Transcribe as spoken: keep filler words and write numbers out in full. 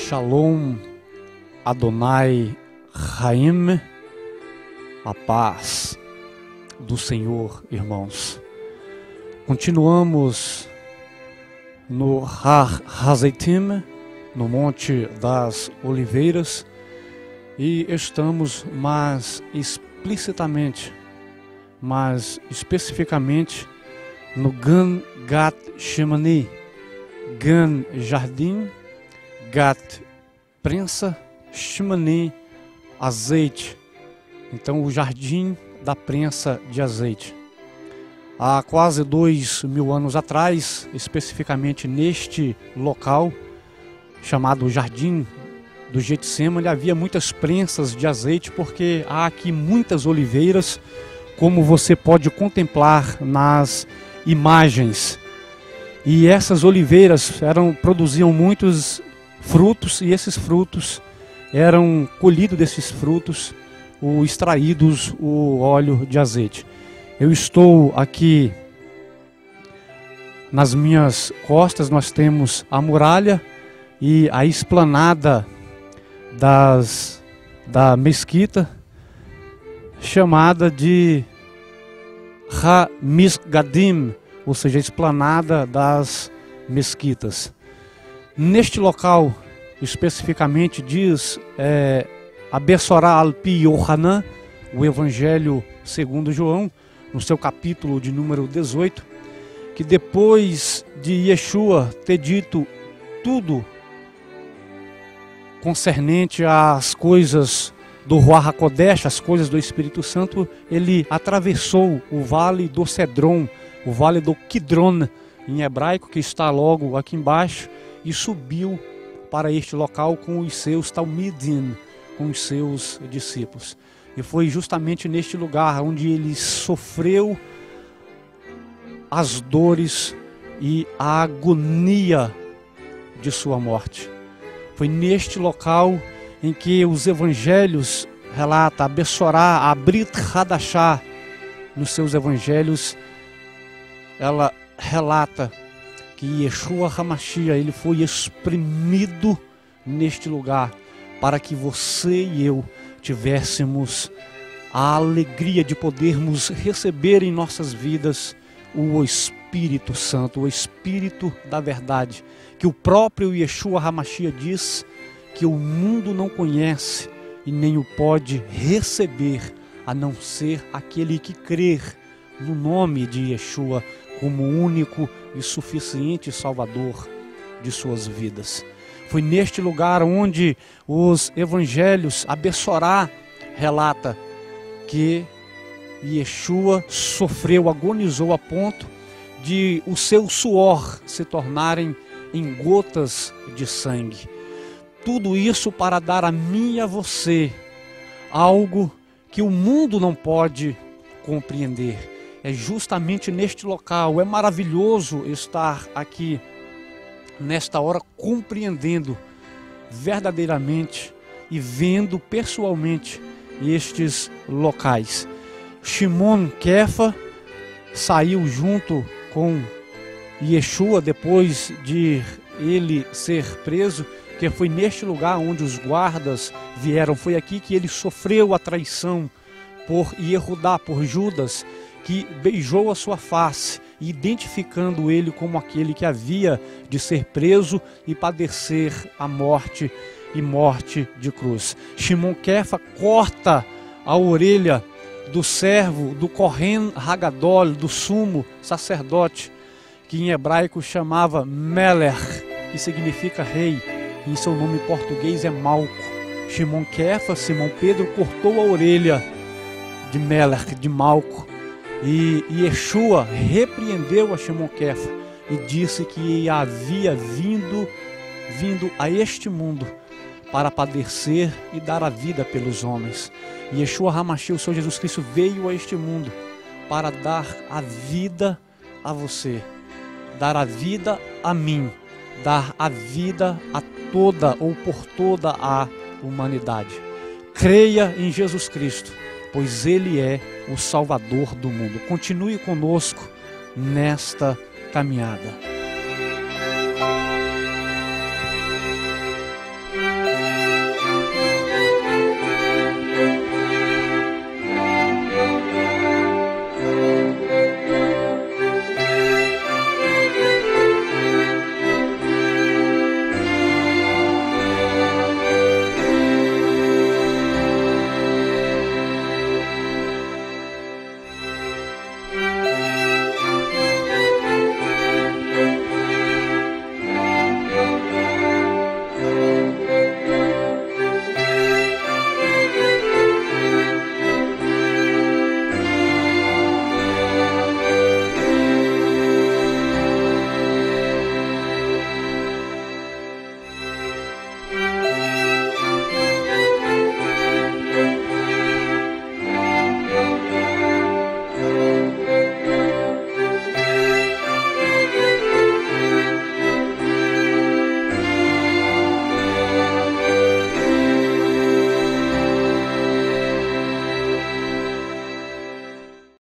Shalom Adonai Chaim, a paz do Senhor, irmãos. Continuamos no Har Hazeitim, no Monte das Oliveiras, e estamos mais explicitamente, mais especificamente no Gan Gat Shemani, Gan Jardim, Gat prensa, Shemani azeite. Então o jardim da prensa de azeite. Há quase dois mil anos atrás, especificamente neste local chamado Jardim do Getsemane, havia muitas prensas de azeite, porque há aqui muitas oliveiras, como você pode contemplar nas imagens. E essas oliveiras eram, produziam muitos frutos, e esses frutos eram colhidos desses frutos, o, extraídos o óleo de azeite. Eu estou aqui nas minhas costas, nós temos a muralha e a esplanada das, da mesquita, chamada de Ha-Misgadim, ou seja, a esplanada das mesquitas. Neste local, especificamente, diz é, a Bessorá Alpi Yohanan, o Evangelho segundo João, no seu capítulo de número dezoito, que depois de Yeshua ter dito tudo concernente às coisas do Ruach HaKodesh, as coisas do Espírito Santo, ele atravessou o vale do Cedron, o vale do Kidron, em hebraico, que está logo aqui embaixo, e subiu para este local com os seus Talmidim, com os seus discípulos. E foi justamente neste lugar onde ele sofreu as dores e a agonia de sua morte. Foi neste local em que os evangelhos relatam, a Bessorá, a Brit Hadashah, nos seus evangelhos, ela relata que Yeshua HaMashiach, ele foi exprimido neste lugar para que você e eu tivéssemos a alegria de podermos receber em nossas vidas o Espírito Santo, o Espírito da verdade, que o próprio Yeshua HaMashiach diz que o mundo não conhece e nem o pode receber, a não ser aquele que crer no nome de Yeshua como único e suficiente Salvador de suas vidas. Foi neste lugar onde os evangelhos, a Bessorá relata que Yeshua sofreu, agonizou a ponto de o seu suor se tornarem em gotas de sangue. Tudo isso para dar a mim e a você algo que o mundo não pode compreender. É justamente neste local, é maravilhoso estar aqui, nesta hora, compreendendo verdadeiramente e vendo pessoalmente estes locais. Shimon Kefa saiu junto com Yeshua depois de ele ser preso, que foi neste lugar onde os guardas vieram. Foi aqui que ele sofreu a traição por Yehudá, por Judas, que beijou a sua face, identificando ele como aquele que havia de ser preso e padecer a morte e morte de cruz. Shimon Kefa corta a orelha do servo, do Kohen Hagadol, do sumo sacerdote, que em hebraico chamava Melech, que significa rei, e em seu nome português é Malco. Shimon Kefa, Simão Pedro, cortou a orelha de Melech, de Malco, e Yeshua repreendeu a Shimon Kefa e disse que havia vindo, vindo a este mundo para padecer e dar a vida pelos homens. Yeshua HaMashiach, o Senhor Jesus Cristo, veio a este mundo para dar a vida a você, dar a vida a mim, dar a vida a toda ou por toda a humanidade. Creia em Jesus Cristo, pois Ele é o Salvador do mundo. Continue conosco nesta caminhada.